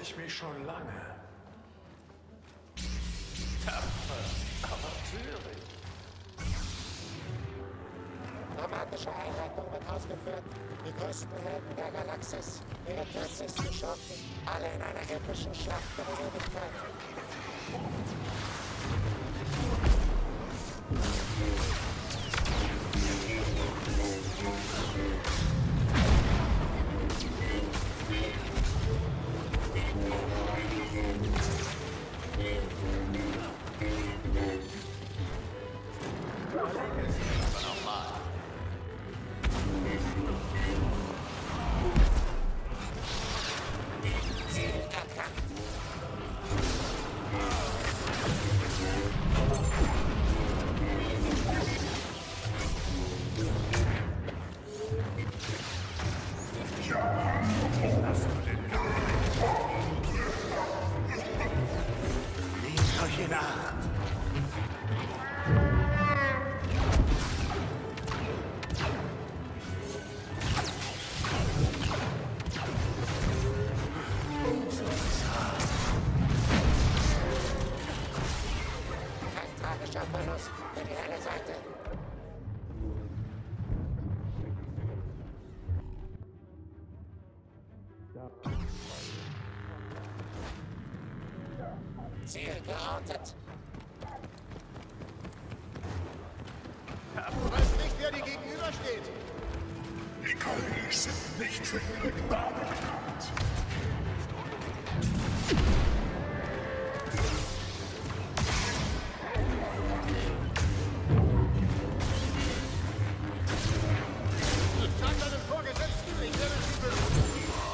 ich mich schon lange. Tapfer, aber töricht. Dramatische Einleitung wird ausgeführt. Die größten Helden der Galaxis, ihre kürzlichsten Schurken, alle in einer epischen Schlacht der Ewigkeit. Verlust für die eine Seite. Ziel geortet. Du weißt nicht, wer dir gegenübersteht. Die Kolonies sind nicht für ihre Gnade bekannt. Sag deinem Vorgesetzten, ich werde sie belohnen.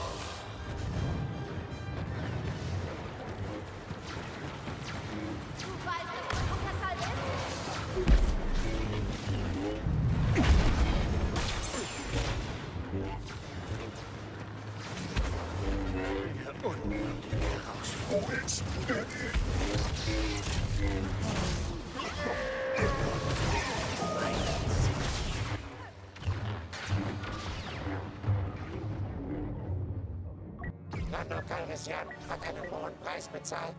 Du weißt, dass du Unterzahl bist? Wo ist der Lando Calrissian hat einen hohen Preis bezahlt.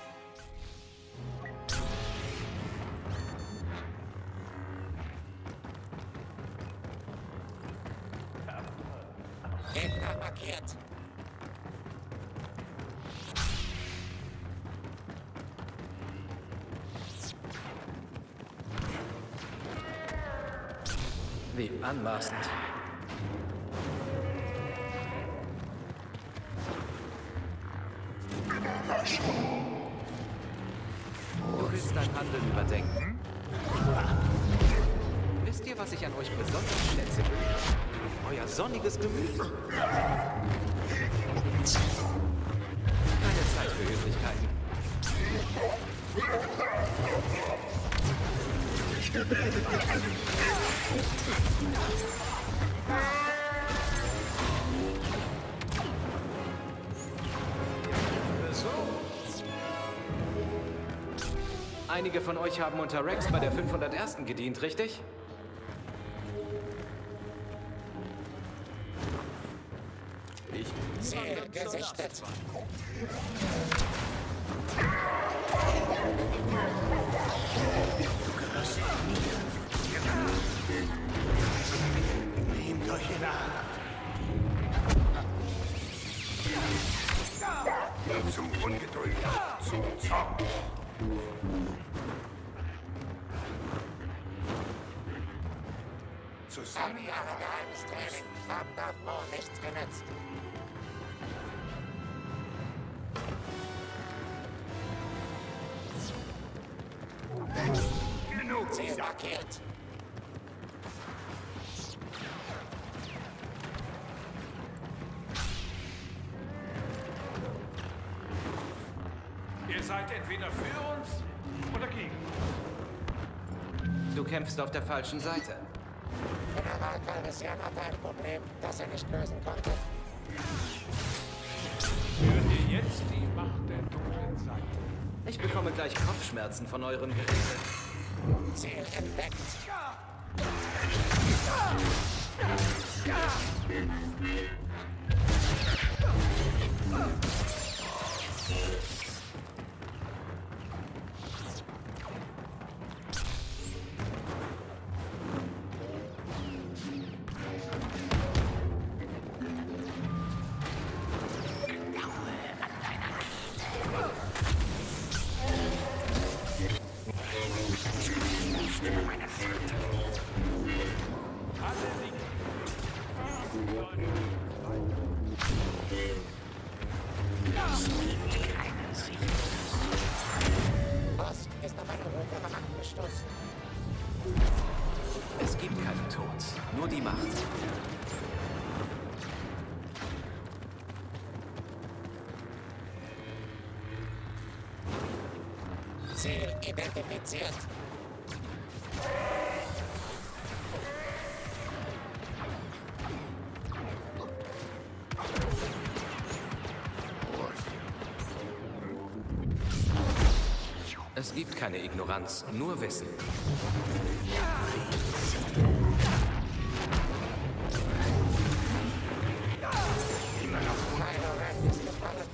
Gegner markiert. Wie anmaßend. Du willst dein Handeln überdenken? Wisst ihr, was ich an euch besonders schätze? Euer sonniges Gemüt. Keine Zeit für Höflichkeiten. Einige von euch haben unter Rex bei der 501. gedient, richtig? Ziel gesichtet. Nehmt euch in Acht. zum Ungeduld, zum Zorn? All die Jahre geheimes Training haben Darth Maul nichts genützt. Genug! Ziel markiert. Ihr seid entweder für uns oder gegen uns. Du kämpfst auf der falschen Seite. General Calrissian hatte ein Problem, das er nicht lösen konnte. Führt ihr jetzt die Macht der dunklen Seite? Ich bekomme gleich Kopfschmerzen von eurem Gerede. Ziel entdeckt. gemacht. Ziel identifiziert. Es gibt keine Ignoranz, nur Wissen. Kylo Ren ist gefallen.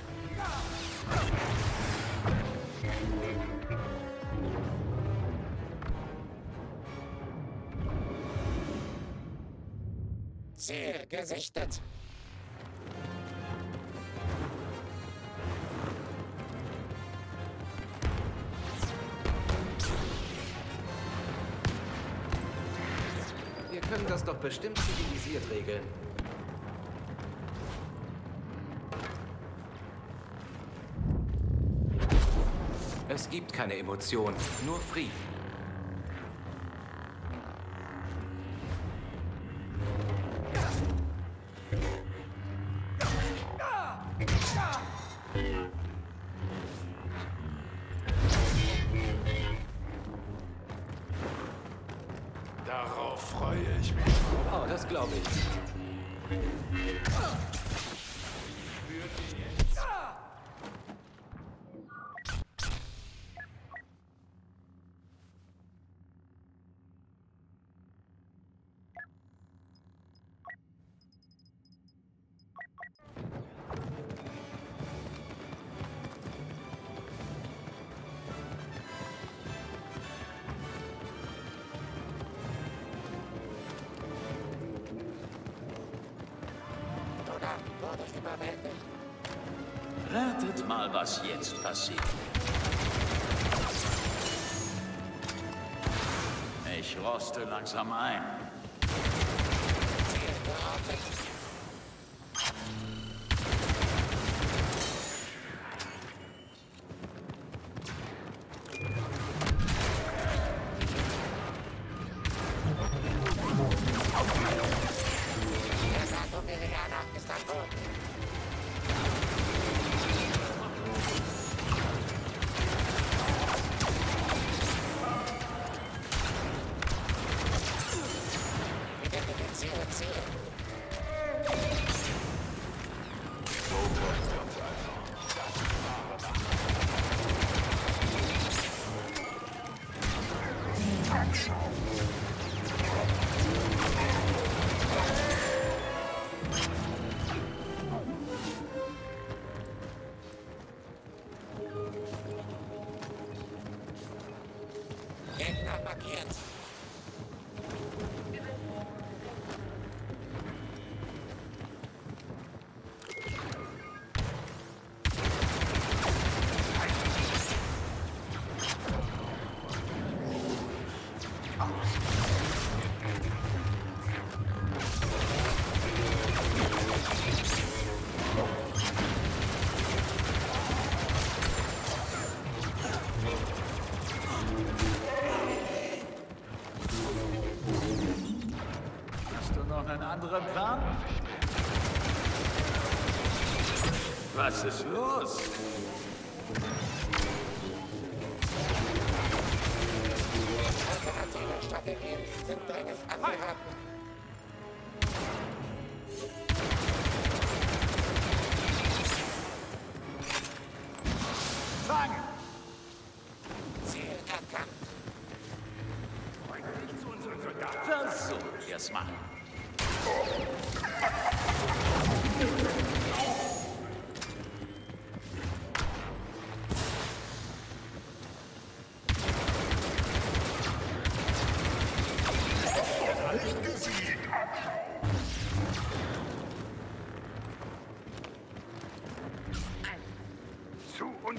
Ziel gesichtet. Wir können das doch bestimmt zivilisiert regeln. Es gibt keine Emotionen, nur Frieden. Darauf freue ich mich. Oh, das glaube ich. Oder wurde überwältigt. Ratet mal, was jetzt passiert. Ich roste langsam ein. Ziel geortet. Der Satomirianer ist an Bord. Identifiziere Ziel. Gegner markiert. Hast du noch einen anderen Plan? Was ist los? Alternative Strategien sind dringend angeraten. Fangen! Ziel erkannt. Versuchen wir's mal. Zu uns.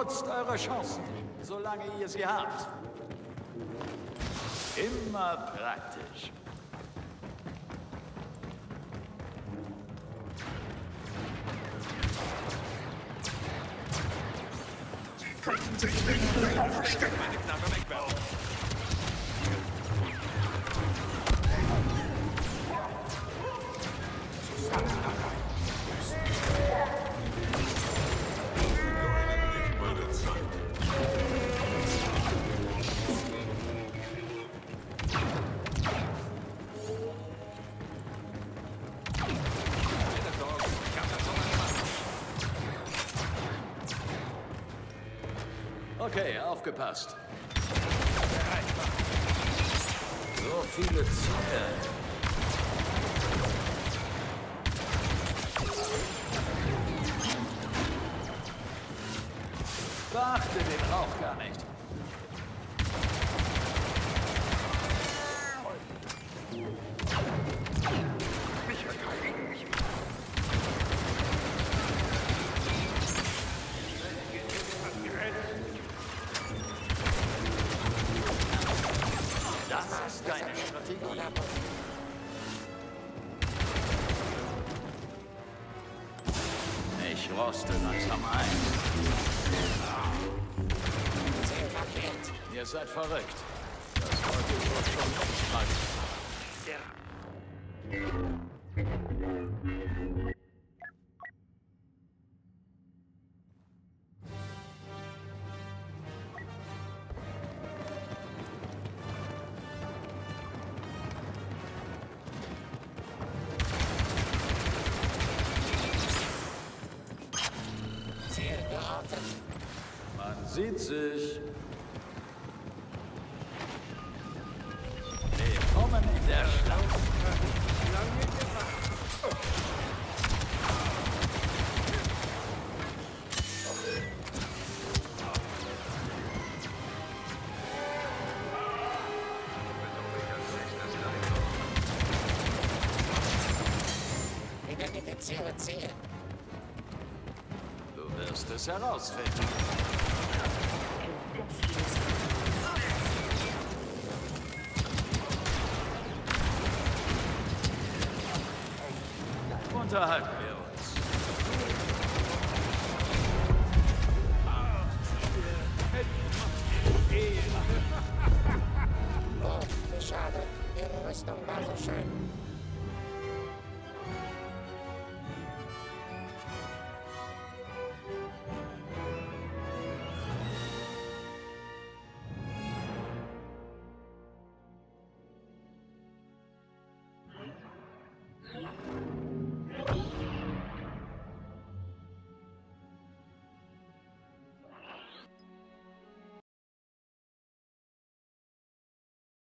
Nutzt eure Chancen, solange ihr sie habt. Immer praktisch. Können sich nicht länger verstecken. Meine Knarre wegwerfen. Okay, aufgepasst. So viele Ziele. Beachte den Rauch gar nicht. Das ist deine Strategie. Ich roste langsam ein. Ziel markiert. Ihr seid verrückt. Das wollte ich wohl schon mitschreiben. Ziel geortet. Man sieht sich. Willkommen in der Schlacht. Identifiziere Ziel. Du wirst es herausfinden. Unterhalten